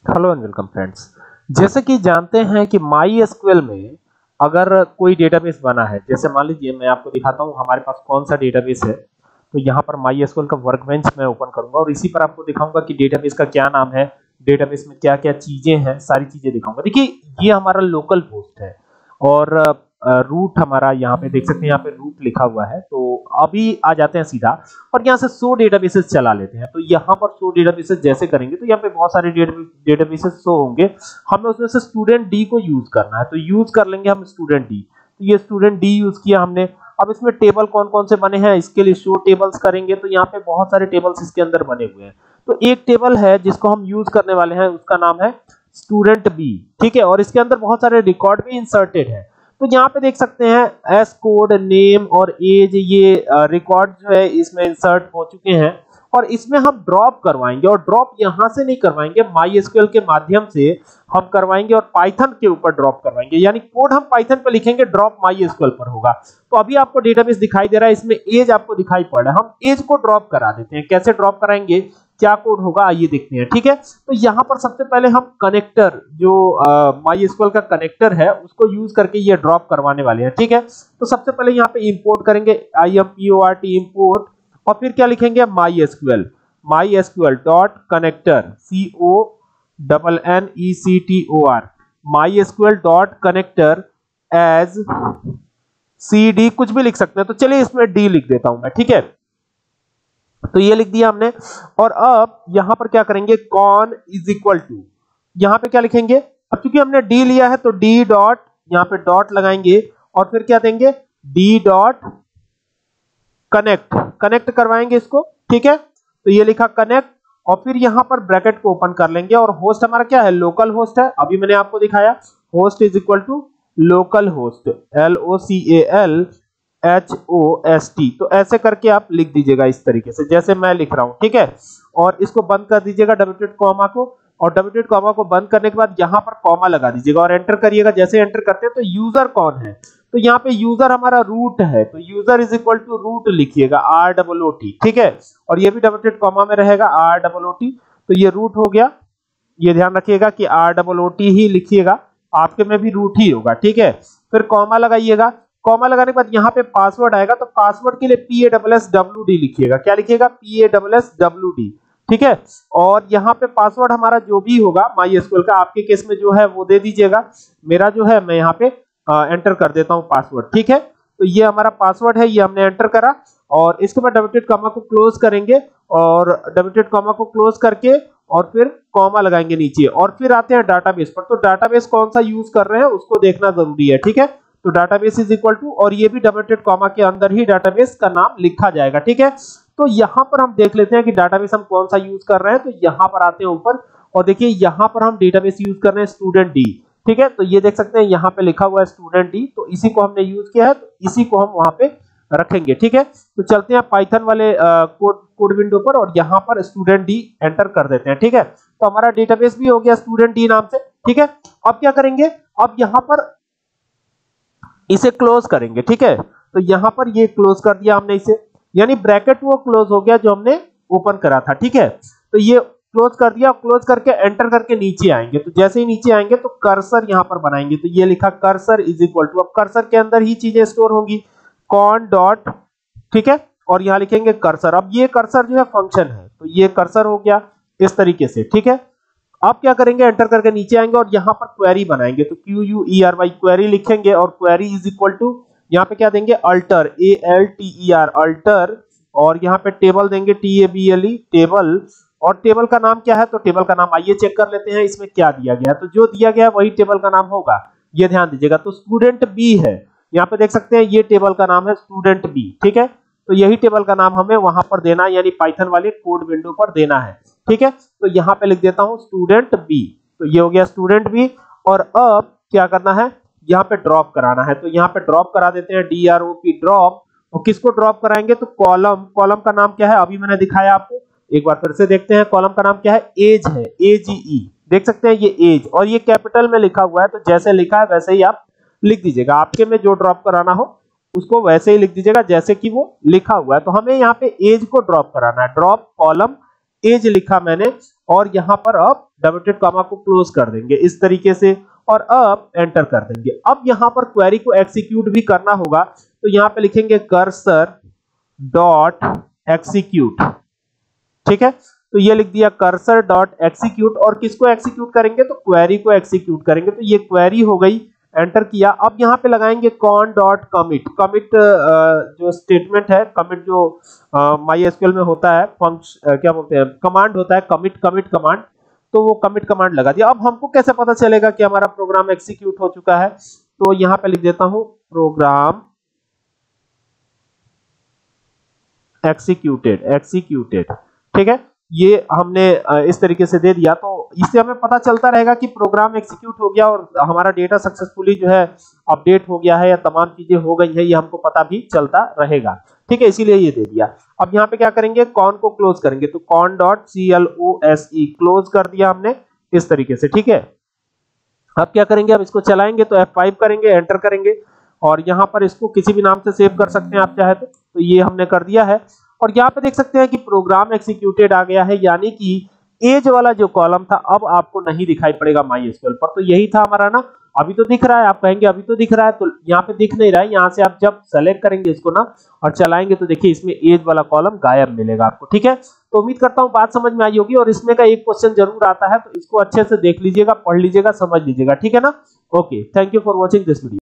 Hello and welcome friends. जैसे कि जानते हैं कि MySQL में अगर कोई डेटाबेस बना है, जैसे मान लीजिए मैं आपको दिखाता हूं हमारे पास कौन सा डेटाबेस है। तो यहां पर MySQL का वर्कबेंच मैं ओपन करूंगा और इसी पर आपको दिखाऊंगा कि डेटाबेस का क्या नाम है, डेटाबेस में क्या-क्या चीजें हैं, सारी चीजें दिखाऊंगा। देखिए ये हमारा लोकल होस्ट है और रूट हमारा यहाँ पे देख सकते हैं, यहाँ पे रूट लिखा हुआ है। तो अभी आ जाते हैं सीधा और यहाँ से 100 डेटाबेसेस चला लेते हैं। तो यहाँ पर 100 डेटाबेसेस जैसे करेंगे तो यहाँ पे बहुत सारे डेटाबेसेस शो होंगे। हमें उसमें से स्टूडेंट डी को यूज करना है, तो यूज कर लेंगे हम स्टूडेंट डी। तो ये स्टूडेंट डी यूज किया हमने। अब इसमें टेबल कौन कौन से बने हैं, इसके लिए शो टेबल्स करेंगे। तो यहाँ पे बहुत सारे टेबल्स इसके अंदर बने हुए हैं। तो एक टेबल है जिसको हम यूज करने वाले हैं, उसका नाम है स्टूडेंट बी। ठीक है, और इसके अंदर बहुत सारे रिकॉर्ड भी इंसर्टेड है। तो यहाँ पे देख सकते हैं एस कोड, नेम और एज, ये रिकॉर्ड जो है इसमें इंसर्ट हो चुके हैं और इसमें हम ड्रॉप करवाएंगे। और ड्रॉप यहाँ से नहीं करवाएंगे, MySQL के माध्यम से हम करवाएंगे और पाइथन के ऊपर ड्रॉप करवाएंगे। यानी कोड हम पाइथन पे लिखेंगे, ड्रॉप MySQL पर होगा। तो अभी आपको डेटाबेस दिखाई दे रहा है, इसमें एज आपको दिखाई पड़ रहा है। हम एज को ड्रॉप करा देते हैं। कैसे ड्रॉप कराएंगे, क्या कोड होगा, आइए देखते हैं। ठीक है, तो यहाँ पर सबसे पहले हम कनेक्टर, जो MySQL का कनेक्टर है, उसको यूज करके ये ड्रॉप करवाने वाले हैं। ठीक है, तो सबसे पहले यहाँ पे इंपोर्ट करेंगे, import इंपोर्ट, और फिर क्या लिखेंगे, MySQL dot connector, CONNECTOR, MySQL dot connector as CD, कुछ भी लिख सकते हैं। तो चलिए इसमें D लिख देता हूं मैं। ठीक है, तो ये लिख दिया हमने। और अब यहां पर क्या करेंगे, कॉन इज इक्वल टू, यहां पे क्या लिखेंगे, अब क्योंकि हमने डी लिया है तो डी डॉट, यहां पे डॉट लगाएंगे और फिर क्या देंगे, डी डॉट कनेक्ट, कनेक्ट करवाएंगे इसको। ठीक है, तो ये लिखा कनेक्ट और फिर यहां पर ब्रैकेट को ओपन कर लेंगे और होस्ट हमारा क्या है, लोकल होस्ट है। अभी मैंने आपको दिखाया host is equal to local host, LOCALHOST। तो ऐसे करके आप लिख दीजिएगा इस तरीके से जैसे मैं लिख रहा हूं। ठीक है, और इसको बंद कर दीजिएगा डबल क्वोट कॉमा को, और डबल क्वोट कॉमा को बंद करने के बाद यहां पर कॉमा लगा दीजिएगा और एंटर करिएगा। जैसे एंटर करते हैं तो यूजर कौन है, तो यहाँ पे यूजर हमारा रूट है। तो user is equal to root लिखिएगा, ROOT। ठीक है, और ये भी डबल क्वोट कॉमा में रहेगा, ROOT। तो ये रूट हो गया, ये ध्यान रखिएगा कि ROOT ही लिखिएगा, आपके में भी रूट ही होगा। ठीक है, फिर कॉमा लगाइएगा। कॉमा लगाने के बाद यहाँ पे पासवर्ड आएगा, तो पासवर्ड के लिए PASSWD लिखिएगा। क्या लिखिएगा, PASSWD। ठीक है, और यहाँ पे पासवर्ड हमारा जो भी होगा MySQL का, आपके केस में जो है वो दे दीजिएगा। मेरा जो है मैं यहाँ पे एंटर कर देता हूँ पासवर्ड। ठीक है, तो ये हमारा पासवर्ड है, ये हमने एंटर करा और इसके बाद डबल क्वोट कॉमा को क्लोज करेंगे और डबल क्वोट कॉमा को क्लोज करके और फिर कॉमा लगाएंगे नीचे और फिर आते हैं डाटाबेस पर। तो डाटाबेस कौन सा यूज कर रहे हैं उसको देखना जरूरी है। ठीक है, तो डाटाबेस इज इक्वल टू, और ये भी डबल क्वोट कॉमा के अंदर ही डाटाबेस का नाम लिखा जाएगा। ठीक है, तो यहां पर हम देख लेते हैं कि डाटाबेस हम कौन सा यूज कर रहे हैं। तो यहां पर आते हैं ऊपर और देखिए यहां पर हम डेटाबेस यूज कर रहे हैं स्टूडेंट डी। ठीक है, तो ये देख सकते हैं यहाँ पे लिखा हुआ है स्टूडेंट डी, तो इसी को हमने यूज किया है, तो इसी को हम वहां पे रखेंगे। ठीक है, तो चलते हैं पाइथन वाले कोड विंडो पर और यहाँ पर स्टूडेंट डी एंटर कर देते हैं। ठीक है, तो हमारा डेटाबेस भी हो गया स्टूडेंट डी नाम से। ठीक है, अब क्या करेंगे, अब यहाँ पर इसे क्लोज करेंगे। ठीक है, तो यहाँ पर ये क्लोज कर दिया हमने इसे, यानी ब्रैकेट वो क्लोज हो गया जो हमने ओपन करा था। ठीक है, तो ये क्लोज कर दिया, क्लोज करके एंटर करके नीचे आएंगे। तो जैसे ही नीचे आएंगे तो कर्सर यहां पर बनाएंगे। तो ये लिखा कर्सर इज इक्वल टू, अब कर्सर के अंदर ही चीजें स्टोर होंगी, कॉन डॉट, ठीक है, और यहां लिखेंगे कर्सर। अब ये कर्सर जो है फंक्शन है, तो ये कर्सर हो गया इस तरीके से। ठीक है, अब क्या करेंगे, एंटर करके नीचे आएंगे और यहां पर क्वेरी बनाएंगे। तो QUERY क्वेरी लिखेंगे और क्वेरी इज इक्वल टू, यहाँ पे क्या देंगे, अल्टर, ALTER अल्टर, और यहाँ पे टेबल देंगे, TABLE टेबल, और टेबल का नाम क्या है, तो टेबल का नाम आइए चेक कर लेते हैं इसमें क्या दिया गया है। तो जो दिया गया है वही टेबल का नाम होगा, ये ध्यान दीजिएगा। तो स्टूडेंट बी है, यहाँ पे देख सकते हैं ये टेबल का नाम है स्टूडेंट बी। ठीक है, तो यही टेबल का नाम हमें वहां पर देना है, यानी पाइथन वाले कोड विंडो पर देना है। ठीक है, तो यहाँ पे लिख देता हूँ स्टूडेंट बी, तो ये हो गया स्टूडेंट बी। और अब क्या करना है, यहाँ पे ड्रॉप कराना है। तो यहाँ पे ड्रॉप करा देते हैं, DROP ड्रॉप। और किसको ड्रॉप कराएंगे, तो कॉलम, कॉलम का नाम क्या है अभी मैंने दिखाया आपको, एक बार फिर से देखते हैं। कॉलम का नाम क्या है, एज है, AGE, देख सकते हैं ये एज, और ये कैपिटल में लिखा हुआ है। तो जैसे लिखा है वैसे ही आप लिख दीजिएगा, आपके में जो ड्रॉप कराना हो उसको वैसे ही लिख दीजिएगा जैसे कि वो लिखा हुआ है। तो हमें यहाँ पे एज को ड्रॉप कराना है, ड्रॉप कॉलम एज लिखा मैंने और यहां पर अब डबल डॉटेड कॉमा को क्लोज कर देंगे इस तरीके से, और अब एंटर कर देंगे। अब यहां पर क्वेरी को एग्जीक्यूट भी करना होगा, तो यहां पे लिखेंगे कर्सर डॉट एग्जीक्यूट। ठीक है, तो ये लिख दिया कर्सर डॉट एग्जीक्यूट, और किसको एग्जीक्यूट करेंगे, तो क्वेरी को एग्जीक्यूट करेंगे। तो ये क्वेरी हो गई, एंटर किया। अब यहां पे लगाएंगे कॉन डॉट कमिट। कमिट जो स्टेटमेंट है, कमिट जो MySQL में होता है, क्या बोलते हैं, कमांड होता है, कमिट कमांड। तो वो कमिट कमांड लगा दिया। अब हमको कैसे पता चलेगा कि हमारा प्रोग्राम एग्जीक्यूट हो चुका है, तो यहां पे लिख देता हूं प्रोग्राम एक्सिक्यूटेड। ठीक है, ये हमने इस तरीके से दे दिया, तो इससे हमें पता चलता रहेगा कि प्रोग्राम एग्जीक्यूट हो गया और हमारा डेटा सक्सेसफुली जो है अपडेट हो गया है, या तमाम चीजें हो गई है, ये हमको पता भी चलता रहेगा। ठीक है, इसीलिए ये दे दिया। अब यहाँ पे क्या करेंगे, कॉन को क्लोज करेंगे, तो कॉन डॉट CLOSE क्लोज कर दिया हमने इस तरीके से। ठीक है, अब क्या करेंगे, अब इसको चलाएंगे, तो F5 करेंगे, एंटर करेंगे, और यहाँ पर इसको किसी भी नाम से सेव कर सकते हैं आप चाहे तो ये हमने कर दिया है। और यहाँ पे देख सकते हैं कि प्रोग्राम एग्जीक्यूटेड आ गया है, यानी कि एज वाला जो कॉलम था अब आपको नहीं दिखाई पड़ेगा MySQL पर। तो यही था हमारा ना, अभी तो दिख रहा है, आप कहेंगे अभी तो दिख रहा है, तो यहाँ पे दिख नहीं रहा है। यहाँ से आप जब सेलेक्ट करेंगे इसको ना और चलाएंगे, तो देखिए इसमें एज वाला कॉलम गायब मिलेगा आपको। ठीक है, तो उम्मीद करता हूँ बात समझ में आई होगी, और इसमें का एक क्वेश्चन जरूर आता है, तो इसको अच्छे से देख लीजिएगा, पढ़ लीजिएगा, समझ लीजिएगा। ठीक है ना, okay, thank you for watching this video.